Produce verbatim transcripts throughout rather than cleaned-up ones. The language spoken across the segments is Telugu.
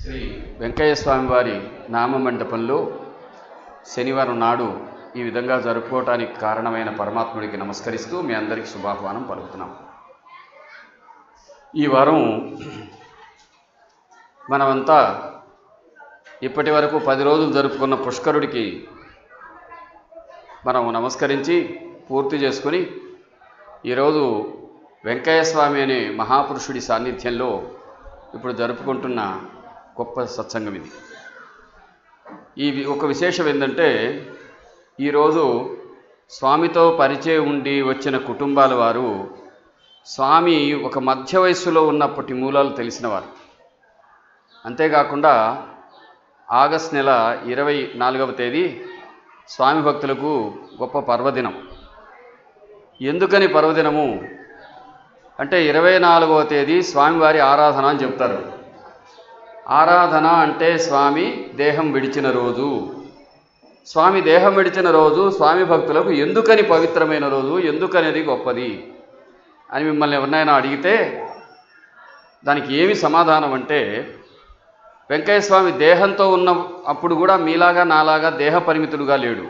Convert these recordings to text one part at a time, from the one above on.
శ్రీ వెంకయ్య స్వామి వారి నామమండపంలో శనివారం నాడు ఈ విధంగా జరుపుకోవటానికి కారణమైన పరమాత్ముడికి నమస్కరిస్తూ మీ అందరికీ శుభాహ్వానం పలుకుతున్నాం. ఈ వారం మనమంతా ఇప్పటి వరకు పది రోజులు జరుపుకున్న పుష్కరుడికి మనం నమస్కరించి పూర్తి చేసుకుని ఈరోజు వెంకయ్య స్వామి అనే మహాపురుషుడి సాన్నిధ్యంలో ఇప్పుడు జరుపుకుంటున్న గొప్ప సత్సంగం ఇది. ఈ ఒక విశేషం ఏంటంటే ఈరోజు స్వామితో పరిచయం ఉండి వచ్చిన కుటుంబాల వారు స్వామి ఒక మధ్య వయస్సులో ఉన్నప్పటి మూలాలు తెలిసినవారు. అంతేకాకుండా ఆగస్ట్ నెల ఇరవై నాలుగవ తేదీ స్వామి భక్తులకు గొప్ప పర్వదినం. ఎందుకని పర్వదినము అంటే ఇరవై నాలుగవ తేదీ స్వామివారి ఆరాధన అని చెప్తారు. ఆరాధన అంటే స్వామి దేహం విడిచిన రోజు. స్వామి దేహం విడిచిన రోజు స్వామి భక్తులకు ఎందుకని పవిత్రమైన రోజు, ఎందుకనేది గొప్పది అని మిమ్మల్ని ఎవరినైనా అడిగితే దానికి ఏమి సమాధానం అంటే, వెంకయ్య స్వామి దేహంతో ఉన్న అప్పుడు కూడా మీలాగా నాలాగా దేహ పరిమితుడుగా లేడు.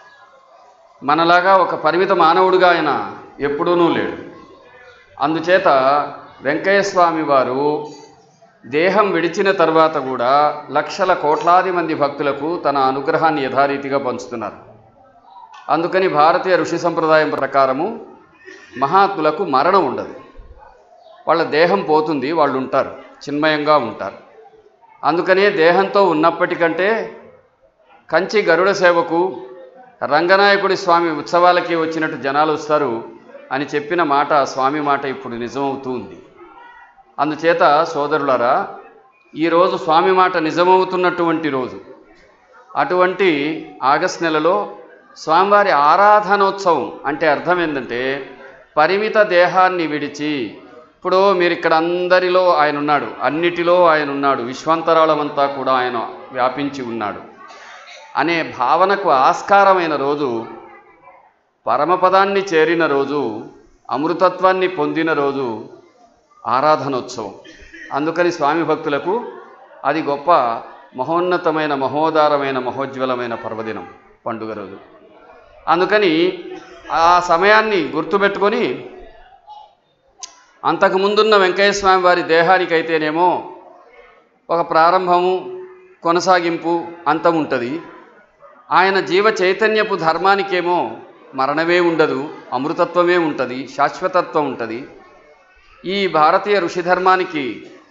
మనలాగా ఒక పరిమిత మానవుడిగా ఆయన ఎప్పుడూనూ లేడు. అందుచేత వెంకయ్య స్వామి వారు దేహం విడిచిన తర్వాత కూడా లక్షల కోట్లాది మంది భక్తులకు తన అనుగ్రహాన్ని యథారీతిగా పంచుతున్నారు. అందుకని భారతీయ ఋషి సంప్రదాయం ప్రకారము మహాత్ములకు మరణం ఉండదు. వాళ్ళ దేహం పోతుంది, వాళ్ళు ఉంటారు, చిన్మయంగా ఉంటారు. అందుకనే దేహంతో ఉన్నప్పటికంటే కంచి గరుడ సేవకు రంగనాయకుడి స్వామి ఉత్సవాలకి వచ్చినట్టు జనాలు వస్తారు అని చెప్పిన మాట స్వామి మాట ఇప్పుడు నిజమవుతూ ఉంది. అందుచేత సోదరులారా, ఈరోజు స్వామి మాట నిజమవుతున్నటువంటి రోజు. అటువంటి ఆగస్ట్ నెలలో స్వామివారి ఆరాధనోత్సవం అంటే అర్థం ఏంటంటే పరిమిత దేహాన్ని విడిచి, ఇప్పుడు మీరు ఇక్కడ అందరిలో ఆయన ఉన్నాడు, అన్నిటిలో ఆయన ఉన్నాడు, విశ్వాంతరాళమంతా కూడా ఆయన వ్యాపించి ఉన్నాడు అనే భావనకు ఆస్కారమైన రోజు, పరమపదాన్ని చేరిన రోజు, అమృతత్వాన్ని పొందిన రోజు ఆరాధనోత్సవం. అందుకని స్వామి భక్తులకు అది గొప్ప మహోన్నతమైన మహోదారమైన మహోజ్వలమైన పర్వదినం, పండుగ రోజు. అందుకని ఆ సమయాన్ని గుర్తుపెట్టుకొని అంతకుముందున్న వెంకయ్య స్వామి వారి దేహానికైతేనేమో ఒక ప్రారంభము, కొనసాగింపు, అంతం ఉంటుంది. ఆయన జీవ చైతన్యపు ధర్మానికేమో మరణమే ఉండదు, అమృతత్వమే ఉంటుంది, శాశ్వతత్వం ఉంటుంది. ఈ భారతీయ ఋషి ధర్మానికి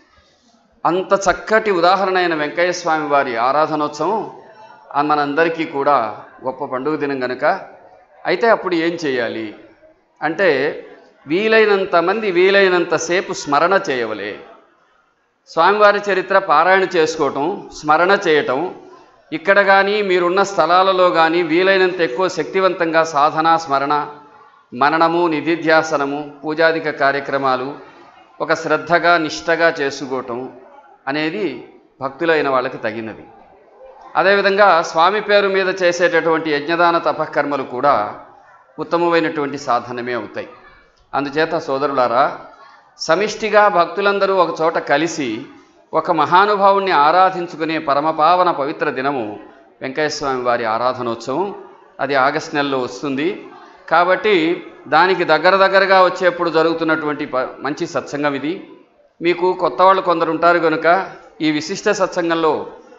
అంత చక్కటి ఉదాహరణ అయిన వెంకయ్య స్వామి వారి ఆరాధనోత్సవం మనందరికీ కూడా గొప్ప పండుగ దినం కనుక, అయితే అప్పుడు ఏం చేయాలి అంటే వీలైనంత మంది వీలైనంతసేపు స్మరణ చేయవలే. స్వామివారి చరిత్ర పారాయణ చేసుకోవటం, స్మరణ చేయటం, ఇక్కడ కానీ మీరున్న స్థలాలలో కానీ వీలైనంత ఎక్కువ శక్తివంతంగా సాధన, స్మరణ, మననము, నిధిధ్యాసనము, పూజాదిక కార్యక్రమాలు ఒక శ్రద్ధగా నిష్టగా చేసుకోవటం అనేది భక్తులైన వాళ్ళకి తగినది. అదేవిధంగా స్వామి పేరు మీద చేసేటటువంటి యజ్ఞదాన తపకర్మలు కూడా ఉత్తమమైనటువంటి సాధనమే అవుతాయి. అందుచేత సోదరులారా, సమిష్టిగా భక్తులందరూ ఒక చోట కలిసి ఒక మహానుభావుణ్ణి ఆరాధించుకునే పరమపావన పవిత్ర దినము వెంకయ్య స్వామి వారి ఆరాధనోత్సవం. అది ఆగస్ట్ నెలలో వస్తుంది కాబట్టి దానికి దగ్గర దగ్గరగా వచ్చేప్పుడు జరుగుతున్నటువంటి మంచి సత్సంగం ఇది. మీకు కొత్త వాళ్ళు కొందరు ఉంటారు కనుక ఈ విశిష్ట సత్సంగంలో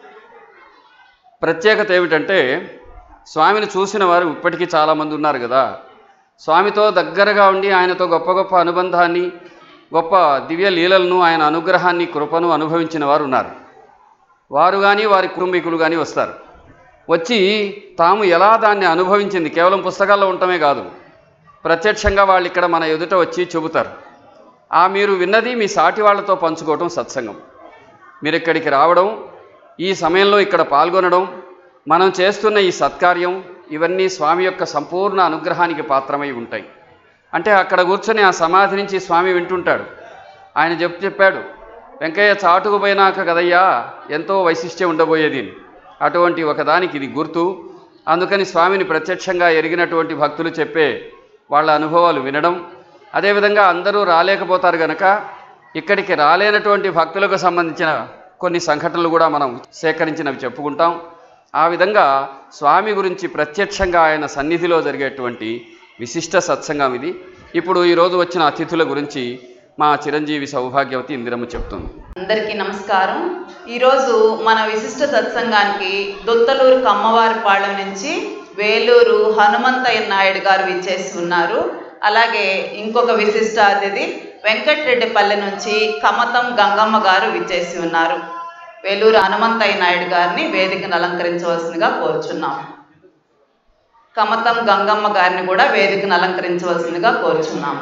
ప్రత్యేకత ఏమిటంటే, స్వామిని చూసిన వారు ఇప్పటికీ చాలామంది ఉన్నారు కదా. స్వామితో దగ్గరగా ఉండి ఆయనతో గొప్ప గొప్ప అనుబంధాన్ని, గొప్ప దివ్య లీలలను, ఆయన అనుగ్రహాన్ని, కృపను అనుభవించిన వారు ఉన్నారు. వారు కానీ వారి కుటుంబీకులు కానీ వస్తారు. వచ్చి తాము ఎలా దాన్ని అనుభవించింది, కేవలం పుస్తకాల్లో ఉండటమే కాదు, ప్రత్యక్షంగా వాళ్ళు ఇక్కడ మన ఎదుట వచ్చి చెబుతారు. ఆ మీరు విన్నది మీ సాటి వాళ్ళతో పంచుకోవటం సత్సంగం. మీరు ఇక్కడికి రావడం, ఈ సమయంలో ఇక్కడ పాల్గొనడం, మనం చేస్తున్న ఈ సత్కార్యం, ఇవన్నీ స్వామి యొక్క సంపూర్ణ అనుగ్రహానికి పాత్రమై ఉంటాయి. అంటే అక్కడ కూర్చొని ఆ సమాధి నుంచి స్వామి వింటుంటాడు. ఆయన చెప్పు చెప్పాడు వెంకయ్య చాటుకు పోయినాక కదయ్యా ఎంతో వైశిష్ట్యం ఉండబోయేది. అటువంటి ఒకదానికి ఇది గుర్తు. అందుకని స్వామిని ప్రత్యక్షంగా ఎరిగినటువంటి భక్తులు చెప్పే వాళ్ళ అనుభవాలు వినడం, అదేవిధంగా అందరూ రాలేకపోతారు కనుక ఇక్కడికి రాలేనటువంటి భక్తులకు సంబంధించిన కొన్ని సంఘటనలు కూడా మనం సేకరించినవి చెప్పుకుంటాం. ఆ విధంగా స్వామి గురించి ప్రత్యక్షంగా ఆయన సన్నిధిలో జరిగేటువంటి విశిష్ట సత్సంగం ఇది. ఇప్పుడు ఈరోజు వచ్చిన అతిథుల గురించి మా చిరంజీవి సౌభాగ్యవతి ఇందిరమ్మ చెప్తుంది. అందరికీ నమస్కారం. ఈరోజు మన విశిష్ట సత్సంగానికి దొత్తలూరు కమ్మవారిపాళెం నుంచి వేలూరు హనుమంతయ్య నాయుడు గారు విచ్చేసి ఉన్నారు. అలాగే ఇంకొక విశిష్ట అతిథి వెంకటరెడ్డిపల్లె నుంచి కమతం గంగమ్మ గారు విచ్చేసి ఉన్నారు. వేలూరు హనుమంతయ్య నాయుడు గారిని వేదికను అలంకరించవలసిందిగా కోరుచున్నాం. కమతం గంగమ్మ గారిని కూడా వేదికను అలంకరించవలసిందిగా కోరుచున్నాము.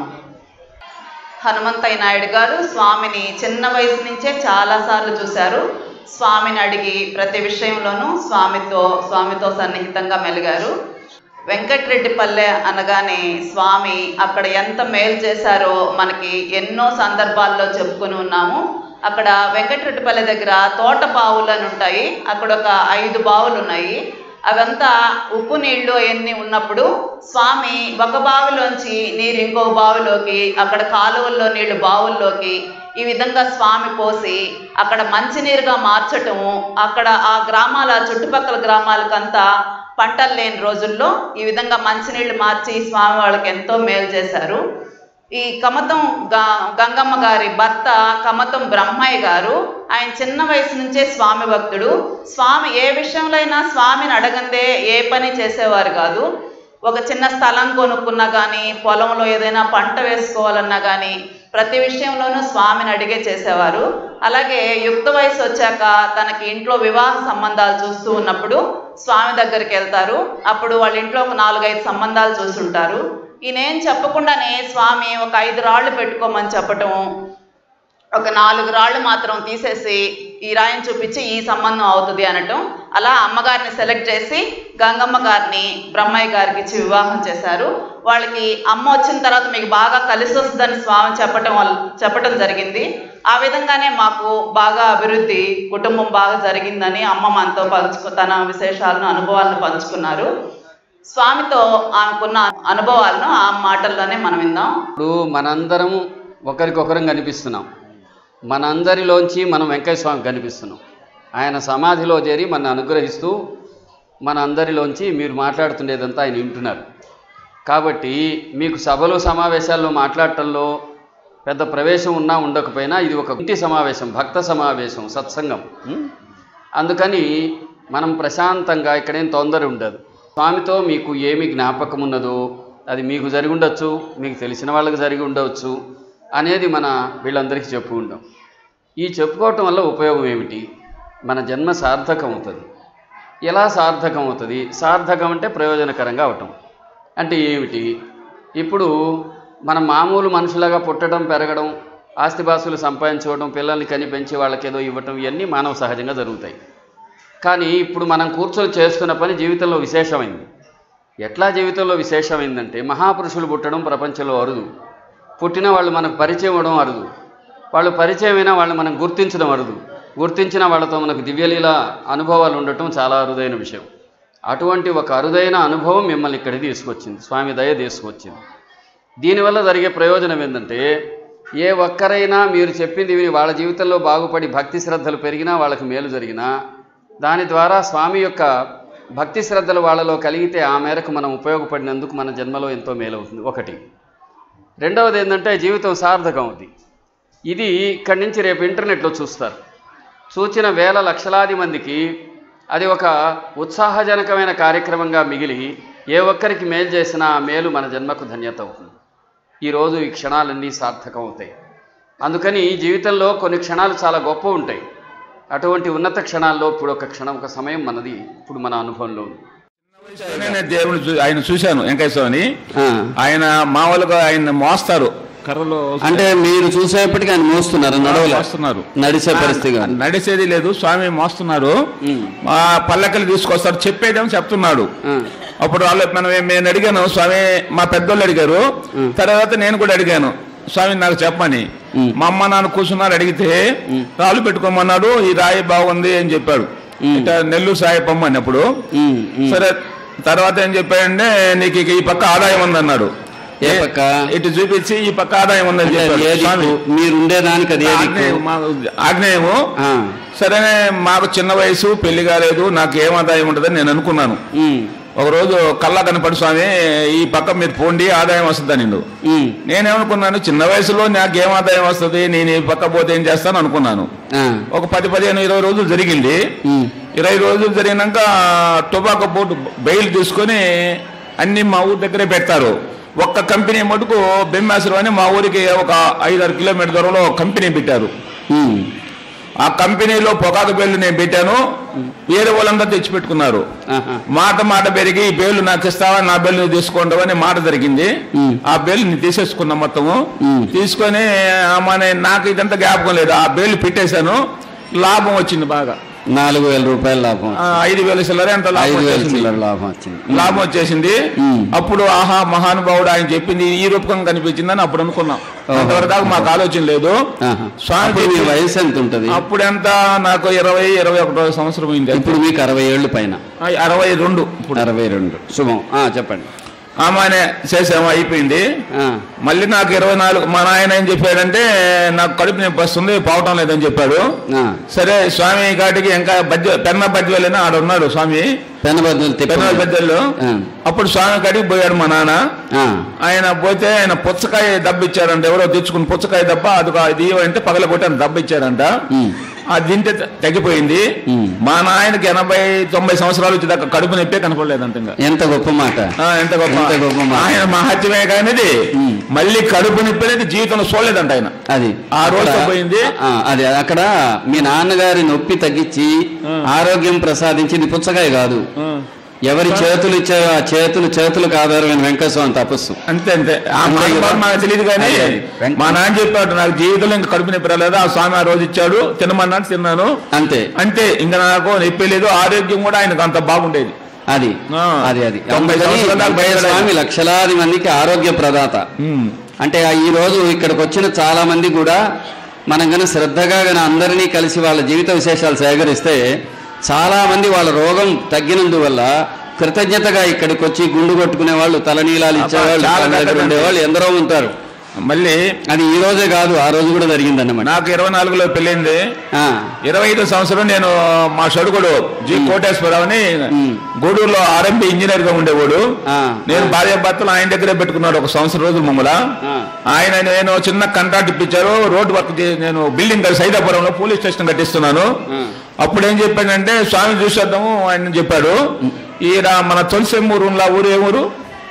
హనుమంతయ్య నాయుడు గారు స్వామిని చిన్న వయసు నుంచే చాలాసార్లు చూశారు. స్వామిని అడిగి ప్రతి విషయంలోనూ స్వామితో స్వామితో సన్నిహితంగా మెలిగారు. వెంకటరెడ్డిపల్లె అనగానే స్వామి అక్కడ ఎంత మేలు చేశారో మనకి ఎన్నో సందర్భాల్లో చెప్పుకొని ఉన్నాము. అక్కడ వెంకటరెడ్డిపల్లె దగ్గర తోట బావులు అని ఉంటాయి. అక్కడ ఒక ఐదు బావులు ఉన్నాయి. అవంతా ఉప్పు నీళ్లు అవన్నీ ఉన్నప్పుడు స్వామి ఒక బావిలోంచి నీరు ఇంకో బావిలోకి, అక్కడ కాలువల్లో నీళ్లు బావుల్లోకి ఈ విధంగా స్వామి పోసి అక్కడ మంచినీరుగా మార్చటము, అక్కడ ఆ గ్రామాల చుట్టుపక్కల గ్రామాలకంతా పంటలు లేని రోజుల్లో ఈ విధంగా మంచినీళ్ళు మార్చి స్వామి వాళ్ళకి ఎంతో మేలు చేశారు. ఈ కమతం గంగమ్మ గారి భర్త కమతం బ్రహ్మయ్య గారు, ఆయన చిన్న వయసు నుంచే స్వామి భక్తుడు. స్వామి ఏ విషయంలో అయినా స్వామిని అడగందే ఏ పని చేసేవారు కాదు. ఒక చిన్న స్థలం కొనుక్కున్నా కానీ, పొలంలో ఏదైనా పంట వేసుకోవాలన్నా కానీ ప్రతి విషయంలోనూ స్వామిని అడిగే చేసేవారు. అలాగే యుక్త వయసు వచ్చాక తనకి ఇంట్లో వివాహ సంబంధాలు చూస్తూ ఉన్నప్పుడు స్వామి దగ్గరికి వెళ్తారు. అప్పుడు వాళ్ళ ఇంట్లో ఒక నాలుగైదు సంబంధాలు చూస్తుంటారు. ఈయనేం చెప్పకుండానే స్వామి ఒక ఐదు రాళ్ళు పెట్టుకోమని చెప్పటం, ఒక నాలుగు రాళ్ళు మాత్రం తీసేసి ఈ రాయిని చూపించి ఈ సంబంధం అవుతుంది అనటం. అలా అమ్మగారిని సెలెక్ట్ చేసి గంగమ్మ గారిని బ్రహ్మయ్య గారికి ఇచ్చి వివాహం చేశారు. వాళ్ళకి అమ్మ వచ్చిన తర్వాత మీకు బాగా కలిసి వస్తుందని స్వామి చెప్పటం వల్ల చెప్పటం జరిగింది. ఆ విధంగానే మాకు బాగా అభివృద్ధి, కుటుంబం బాగా జరిగిందని అమ్మ మనతో పంచుకు తన విశేషాలను అనుభవాలను పంచుకున్నారు. స్వామితో ఆమెకున్న అనుభవాలను ఆ మాటల్లోనే మనం విందాం. ఇప్పుడు మనందరం ఒకరికొకరం కనిపిస్తున్నాం. మనందరిలోంచి మనం వెంకయ్య స్వామి కనిపిస్తున్నాం. ఆయన సమాధిలో చేరి మన అనుగ్రహిస్తూ మన అందరిలోంచి మీరు మాట్లాడుతుండేదంతా ఆయన వింటున్నారు. కాబట్టి మీకు సభలు సమావేశాల్లో మాట్లాడటంలో పెద్ద ప్రవేశం ఉన్నా ఉండకపోయినా ఇది ఒక ఇంటి సమావేశం, భక్త సమావేశం, సత్సంగం. అందుకని మనం ప్రశాంతంగా ఇక్కడేం తొందర ఉండదు. స్వామితో మీకు ఏమి జ్ఞాపకం ఉన్నదో అది మీకు జరిగి ఉండొచ్చు, మీకు తెలిసిన వాళ్ళకి జరిగి ఉండవచ్చు అనేది మన వీళ్ళందరికీ చెప్పు ఉండం. ఈ చెప్పుకోవటం వల్ల ఉపయోగం ఏమిటి? మన జన్మ సార్థకం అవుతుంది. ఎలా సార్థకం అవుతుంది? సార్థకం అంటే ప్రయోజనకరంగా అవటం అంటే ఏమిటి? ఇప్పుడు మనం మామూలు మనుషులాగా పుట్టడం, పెరగడం, ఆస్తిపాస్తులు సంపాదించుకోవడం, పిల్లల్ని కని పెంచి వాళ్ళకేదో ఇవ్వటం, ఇవన్నీ మానవ సహజంగా జరుగుతాయి. కానీ ఇప్పుడు మనం కూర్చొని చేస్తున్న పని జీవితంలో విశేషమైంది. ఎట్లా జీవితంలో విశేషమైందంటే మహాపురుషులు పుట్టడం ప్రపంచంలో అరుదు. పుట్టిన వాళ్ళు మనకు పరిచయం అవ్వడం అరుదు. వాళ్ళు పరిచయమైనా వాళ్ళు మనం గుర్తించడం అరుదు. గుర్తించిన వాళ్ళతో మనకు దివ్యలీల అనుభవాలు ఉండటం చాలా అరుదైన విషయం. అటువంటి ఒక అరుదైన అనుభవం మిమ్మల్ని ఇక్కడికి తీసుకొచ్చింది, స్వామి దయ తీసుకొచ్చింది. దీనివల్ల జరిగే ప్రయోజనం ఏంటంటే ఏ ఒక్కరైనా మీరు చెప్పింది విని వాళ్ళ జీవితంలో బాగుపడి భక్తి శ్రద్ధలు పెరిగినా, వాళ్ళకి మేలు జరిగినా, దాని ద్వారా స్వామి యొక్క భక్తి శ్రద్ధలు వాళ్ళలో కలిగితే ఆ మేరకు మనం ఉపయోగపడినందుకు మన జన్మలో ఎంతో మేలవుతుంది. ఒకటి. రెండవది ఏంటంటే జీవితం సార్థకం అవుతుంది. ఇది ఇక్కడి నుంచి రేపు ఇంటర్నెట్లో చూస్తారు. చూచిన వేల లక్షలాది మందికి అది ఒక ఉత్సాహజనకమైన కార్యక్రమంగా మిగిలి ఏ ఒక్కరికి మేలు చేసినా ఆ మేలు మన జన్మకు ధన్యత అవుతుంది. ఈరోజు ఈ క్షణాలన్నీ సార్థకం అవుతాయి. అందుకని జీవితంలో కొన్ని క్షణాలు చాలా గొప్ప ఉంటాయి. అటువంటి ఉన్నత క్షణాల్లో ఇప్పుడు ఒక క్షణం, ఒక సమయం మనది ఇప్పుడు మన అనుభవంలో ఉంది. దేవుడు ఆయన చూశాను, వెంకయ్య స్వామిని. ఆయన మామూలుగా ఆయన మోస్తారు కర్రలో. అంటే మీరు చూసేప్పటికీ ఆయన మోస్తున్నారు, నడవలేస్తున్నారు, నడిచే పరిస్థితి నడిచేది లేదు. స్వామి మోస్తున్నారు, మా పల్లకలు తీసుకొస్తారు, చెప్పేదేమో చెప్తున్నాడు. అప్పుడు వాళ్ళు మనం నేను అడిగాను, స్వామి మా పెద్దోళ్ళు అడిగారు, తర్వాత నేను కూడా అడిగాను స్వామి నాకు చెప్పమని. మా అమ్మ నాన్న కూర్చున్నారు, అడిగితే రాళ్ళు పెట్టుకోమన్నాడు, ఈ రాయి బాగుంది అని చెప్పాడు. ఇట్లా నెల్లూరు సాయి పొమ్మని. అప్పుడు సరే, తర్వాత ఏం చెప్పాడంటే నీకు ఈ పక్క ఆదాయం ఉందన్నాడు. ఏ పక్క? ఇటు చూపించి ఈ పక్క ఆదాయం ఉందని చెప్పాడు. మీరు ఉండేదానికి ఆగ్నేయము సరే మాకు చిన్న వయసు పెళ్లి కాలేదు, నాకు ఏం ఆదాయం ఉంటుందని నేను అనుకున్నాను. ఒకరోజు కల్లా కనపడి స్వామి ఈ పక్క మీరు పోండి ఆదాయం వస్తుందని నిండు. నేనేమనుకున్నాను, చిన్న వయసులో నాకేం ఆదాయం వస్తుంది, నేను ఈ పక్క పోతే ఏం చేస్తాను అనుకున్నాను. ఒక పది పదిహేను ఇరవై రోజులు జరిగింది. ఇరవై రోజులు జరిగినాక టొబాకో బోర్డు బయలు తీసుకొని అన్ని మా ఊరి దగ్గరే పెడతారు. ఒక్క కంపెనీ మటుకు బెమ్మాసులు అని మా ఊరికి ఒక ఐదారు కిలోమీటర్ దూరంలో కంపెనీ పెట్టారు. ఆ కంపెనీలో పొగాకు బేళ్లు నేను పెట్టాను, వేరే వాళ్ళంతా తెచ్చిపెట్టుకున్నారు. మాట మాట పెరిగి ఈ బేళ్లు నాకు ఇస్తావా, నా బేళ్లు నువ్వు తీసుకుంటావా అని మాట జరిగింది. ఆ బేళ్లు నేను తీసేసుకున్నా మొత్తము. తీసుకొని మన నాకు ఇదంతా జ్ఞాపకం లేదు, ఆ బేళ్లు పెట్టేశాను. లాభం వచ్చింది బాగా, నాలుగు వేల రూపాయల లాభం, ఐదు వేల చిల్లర ఎంత లాభం వచ్చింది. లాభం వచ్చేసింది. అప్పుడు ఆహా మహానుభావుడు ఆయన చెప్పింది ఈ రూపకంగా కనిపించిందని అప్పుడు అనుకున్నాం. అంతవరకు దాకా మాకు ఆలోచన లేదు. స్వామి వయసు ఎంత ఉంటుంది అప్పుడు? ఎంత నాకు ఇరవై ఇరవై ఒకటో సంవత్సరం అయింది. ఇప్పుడు మీకు అరవై ఏళ్ళు పైన? అరవై రెండు. ఇప్పుడు అరవై రెండు. శుభం. చెప్పండి. ఆమెనే చేసాము, అయిపోయింది. మళ్ళీ నాకు ఇరవై నాలుగు మా నాయన ఏం చెప్పాడంటే నాకు కడుపు నొప్పి వస్తుంది, పోవటం లేదని చెప్పాడు. సరే స్వామి కాటికి ఇంకా బద్య పెన్న బద్యలేనా ఆడ ఉన్నాడు స్వామి, పెన్న బద్యలు బద్యల్లో. అప్పుడు స్వామి కాటికి పోయాడు మా నాన్న. ఆయన పోతే ఆయన పుచ్చకాయ దెబ్బ ఇచ్చారంట, ఎవరో తెచ్చుకుని పుచ్చకాయ దెబ్బ అది ఇది అంటే పగల కొట్టి ఆయన దెబ్బ ఇచ్చారంట. అది తింటే తగ్గిపోయింది. మా నాయనకి ఎనభై తొంభై సంవత్సరాలు వచ్చేదాకా కడుపు నొప్పే కనపడలేదంట. ఎంత గొప్ప మాట, ఎంత గొప్ప ఆయన మహత్యమే. కానీ మళ్ళీ కడుపు నొప్పి అనేది జీవితంలో చూడలేదంట ఆయన. అది ఆ రోజు పోయింది. అది అక్కడ మీ నాన్నగారి నొప్పి తగ్గించి ఆరోగ్యం ప్రసాదించింది పుచ్చకాయ కాదు, ఎవరి చేతులు ఇచ్చారో ఆ చేతులు చేతులకు ఆధారమైన వెంకటస్వామి తపస్సు. అంతే అంతే. నాకు తెలియదు కానీ మా నాన్న చెప్పాడు నాకు జీవితంలో ఇంకా కడుపు నొప్పి రాలేదు, ఆ స్వామి ఆ రోజు ఇచ్చాడు, తినమన్నాడు, తిన్నాను, అంతే అంతే. ఇంకా నాకు నొప్పి లేదు, ఆరోగ్యం కూడా ఆయనకు అంత బాగుండేది. అది అది అది స్వామి లక్షలాది మందికి ఆరోగ్య ప్రదాత. అంటే ఈ రోజు ఇక్కడికి వచ్చిన చాలా మంది కూడా మనం కనుక శ్రద్ధగా కనుక అందరినీ కలిసి వాళ్ళ జీవిత విశేషాలు సేకరిస్తే చాలా మంది వాళ్ళ రోగం తగ్గినందువల్ల కృతజ్ఞతగా ఇక్కడికి వచ్చి గుండు కొట్టుకునే వాళ్ళు, తలనీలాలు ఇచ్చేవాళ్ళు, ఉండేవాళ్ళు ఎందరో ఉంటారు. మళ్ళీ అది ఈ రోజే కాదు, ఆ రోజు కూడా జరిగిందన్నమాట. నాకు ఇరవై నాలుగులో పెళ్ళైంది. ఇరవై ఐదో సంవత్సరం నేను మా షడుగుడు జి కోటేశ్వరరావు అని గూడూరులో ఆర్ఎంపీ ఇంజనీర్ గా ఉండేవాడు. నేను భార్య భర్తలు ఆయన దగ్గరే పెట్టుకున్నాడు ఒక సంవత్సరం రోజులు మమ్మల్ని. ఆయన నేను చిన్న కాంట్రాక్ట్ ఇప్పించారు, రోడ్డు వర్క్. నేను బిల్డింగ్ సైదాపురంలో పోలీస్ స్టేషన్ కట్టిస్తున్నాను. అప్పుడు ఏం చెప్పాడంటే స్వామి చూసేద్దాము ఆయన చెప్పాడు. ఈ మన తులసిమూరులా ఊరు ఏ ఊరు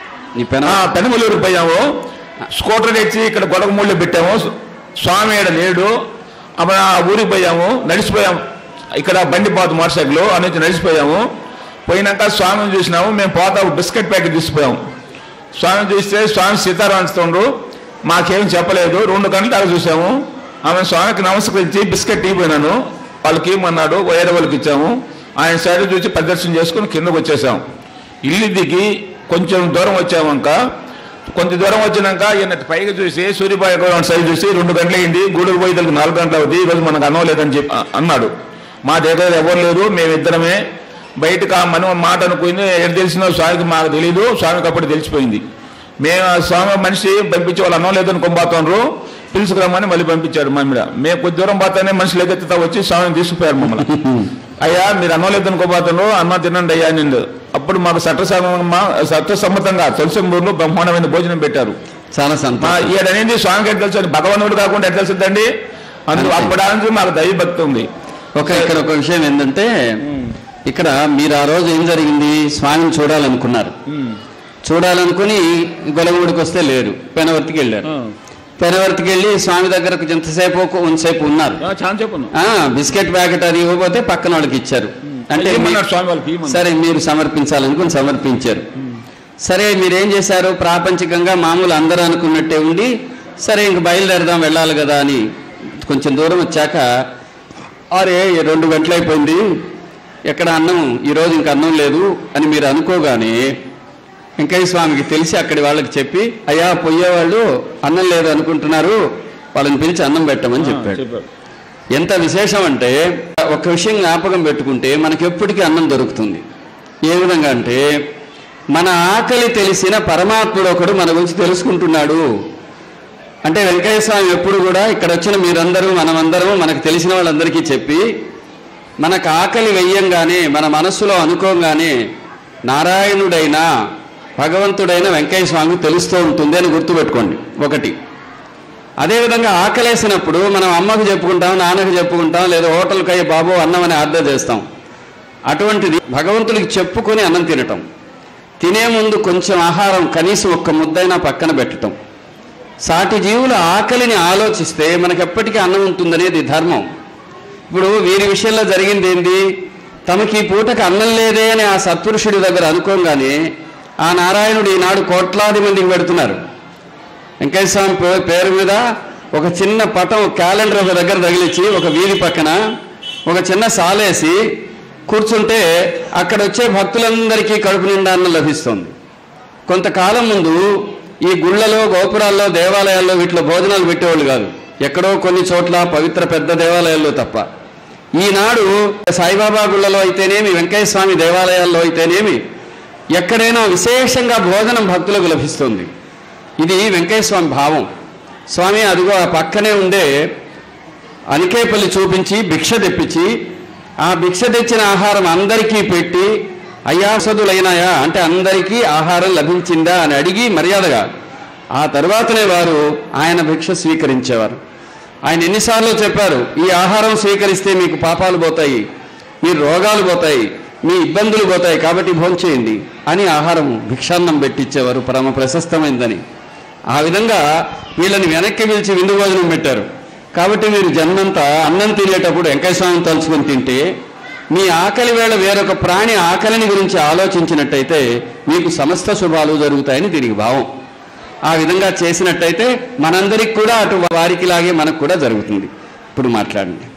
పెనమలూరు పోయాము. స్కూటర్ తెచ్చి ఇక్కడ గొడవమూళ్ళు పెట్టాము. స్వామి ఏడ లేడు. అప్పుడు ఆ ఊరికి పోయాము, నడిచిపోయాము. ఇక్కడ బండి పోతు మోటార్ సైకిల్ అనేది నడిచిపోయాము. పోయినాక స్వామిని చూసినాము. మేము పోతా బిస్కెట్ ప్యాకెట్ తీసుకుపోయాము. స్వామిని చూస్తే స్వామి సీతారాంచుతుండ్రు, మాకేం చెప్పలేదు. రెండు గంటల దాకా చూసాము. ఆమె స్వామికి నమస్కరించి బిస్కెట్ ఇవ్వపోయినాను. వాళ్ళకి ఇవ్వమన్నాడు, వేరే వాళ్ళకి ఇచ్చాము. ఆయన సైడ్ చూసి ప్రదర్శన చేసుకుని కిందకు వచ్చేసాం. ఇల్లు దిగి కొంచెం దూరం వచ్చామంక కొంచెం దూరం వచ్చినాక ఈయన పైకి చూసి సూర్యబాయి సైడ్ చూసి రెండు గంటలు అయింది, గూడూరు పోయి తనకు నాలుగు గంటలు అవుతుంది, ఈరోజు మనకు అన్నం లేదని చెప్పి అన్నాడు. మా దగ్గర ఎవరు లేరు, మేమిద్దరమే. బయటకు ఆ మనం మాట అనుకుంది. ఎటు తెలిసినా స్వామికి మాకు తెలీదు, స్వామికి అప్పుడు తెలిసిపోయింది. మేము ఆ స్వామి మనిషి పంపించే వాళ్ళు అన్నం లేదని కొంబాతున్నారు, పిలుచుకురమ్మని మళ్ళీ పంపించాడు. మా మీద మేము కొద్ది దూరం పోతానే మనుషులు ఎగెత్తుతా వచ్చి స్వామిని తీసుకుపోయారు మమ్మల్ని. అయ్యా మీరు అన్నం లేదని కొంబాతున్నారు, అన్నం తినండి అయ్యా నిండు. అప్పుడు మాకు చట్టసమ్మ చట్టసమ్మతంగా తులసిమూరులో బ్రహ్మాండమైన భోజనం పెట్టారు. చాలా ఈడనేది స్వామికి ఎట్లా తెలుసు, భగవానుడు కాకుండా ఎట్లా తెలుసుదండి. అందులో అప్పటి మాకు దైవభక్తి ఉంది. ఒక ఇక్కడ ఒక విషయం ఏంటంటే, ఇక్కడ మీరు ఆ రోజు ఏం జరిగింది, స్వామిని చూడాలనుకున్నారు. చూడాలనుకుని గొలగూడికి వస్తే లేరు, పెనవర్తికి వెళ్ళారు. పెనవర్తికి వెళ్ళి స్వామి దగ్గరకు ఎంతసేపు కొంతసేపు ఉన్నారు. బిస్కెట్ ప్యాకెట్ అది ఇవ్వకపోతే పక్కన వాళ్ళకి ఇచ్చారు. అంటే సరే మీరు సమర్పించాలనుకుని సమర్పించారు. సరే మీరేం చేశారు, ప్రాపంచికంగా మామూలు అందరూ అనుకున్నట్టే ఉండి సరే ఇంక బయలుదేరదాం వెళ్ళాలి కదా అని కొంచెం దూరం వచ్చాక అరే రెండు గంటలు అయిపోయింది, ఎక్కడ అన్నం, ఈరోజు ఇంక అన్నం లేదు అని మీరు అనుకోగానే వెంకయ్య స్వామికి తెలిసి అక్కడి వాళ్ళకి చెప్పి అయ్యా పోయేవాళ్ళు అన్నం లేదు అనుకుంటున్నారు, వాళ్ళని పిలిచి అన్నం పెట్టమని చెప్పాడు. ఎంత విశేషం అంటే ఒక విషయం జ్ఞాపకం పెట్టుకుంటే మనకి ఎప్పటికీ అన్నం దొరుకుతుంది. ఏ విధంగా అంటే మన ఆకలి తెలిసిన పరమాత్ముడు ఒకడు మన గురించి తెలుసుకుంటున్నాడు. అంటే వెంకయ్య స్వామి ఎప్పుడు కూడా ఇక్కడ వచ్చిన మీరందరూ మనమందరూ మనకు తెలిసిన వాళ్ళందరికీ చెప్పి మనకు ఆకలి వెయ్యంగానే మన మనస్సులో అనుకోగానే నారాయణుడైనా భగవంతుడైన వెంకయ్య స్వామి తెలుస్తూ ఉంటుంది అని గుర్తుపెట్టుకోండి ఒకటి. అదేవిధంగా ఆకలేసినప్పుడు మనం అమ్మకు చెప్పుకుంటాం, నాన్నకు చెప్పుకుంటాం, లేదా హోటల్కి అయ్యే బాబు అన్నం అని ఆర్డర్ చేస్తాం. అటువంటిది భగవంతుడికి చెప్పుకొని అన్నం తినటం, తినే ముందు కొంచెం ఆహారం కనీసం ఒక్క ముద్దైనా పక్కన పెట్టడం. సాటి జీవుల ఆకలిని ఆలోచిస్తే మనకు ఎప్పటికీ అన్నం ఉంటుందనేది ధర్మం. ఇప్పుడు వీరి విషయంలో జరిగింది ఏంది? తమకి ఈ పూటకు అన్నం లేదే అని ఆ సత్పురుషుడి దగ్గర అనుకోగానే ఆ నారాయణుడు ఈనాడు కోట్లాది మందికి పెడుతున్నారు. వెంకయ్య స్వామి పేరు మీద ఒక చిన్న పటం క్యాలెండర్ ఒక దగ్గర తగిలించి ఒక వీధి పక్కన ఒక చిన్న సాలేసి కూర్చుంటే అక్కడ వచ్చే భక్తులందరికీ కడుపు నిండా అన్నం లభిస్తుంది. కొంతకాలం ముందు ఈ గుళ్ళలో, గోపురాల్లో, దేవాలయాల్లో వీటిలో భోజనాలు పెట్టేవాళ్ళు కాదు, ఎక్కడో కొన్ని చోట్ల పవిత్ర పెద్ద దేవాలయాల్లో తప్ప. ఈనాడు సాయిబాబా గుళ్ళలో అయితేనేమి, వెంకయ్య స్వామి దేవాలయాల్లో అయితేనేమి ఎక్కడైనా విశేషంగా భోజనం భక్తులకు లభిస్తుంది. ఇది వెంకయ్య స్వామి భావం. స్వామి అదిగో ఆ పక్కనే ఉండే అనికేపల్లి చూపించి భిక్ష తెప్పించి ఆ భిక్ష తెచ్చిన ఆహారం అందరికీ పెట్టి, అయ్యా సదులైనాయా అంటే అందరికీ ఆహారం లభించిందా అని అడిగి మర్యాదగా ఆ తర్వాతనే వారు ఆయన భిక్ష స్వీకరించేవారు. ఆయన ఎన్నిసార్లు చెప్పారు, ఈ ఆహారం స్వీకరిస్తే మీకు పాపాలు పోతాయి, మీ రోగాలు పోతాయి, మీ ఇబ్బందులు పోతాయి, కాబట్టి భోంచేయండి అని ఆహారం భిక్షాన్నం పెట్టించేవారు, పరమ ప్రశస్తమైందని. ఆ విధంగా వీళ్ళని వెనక్కి పిలిచి విందు భోజనం పెట్టారు. కాబట్టి మీరు జన్మంతా అన్నం తినేటప్పుడు వెంకయ్య స్వామిని తలుచుకొని తింటే మీ ఆకలి వేళ వేరొక ప్రాణి ఆకలిని గురించి ఆలోచించినట్టయితే మీకు సమస్త శుభాలు జరుగుతాయని దీనికి భావం. ఆ విధంగా చేసినట్టయితే మనందరికి కూడా అటు వారికి లాగే మనకు కూడా జరుగుతుంది. ఇప్పుడు మాట్లాడండి.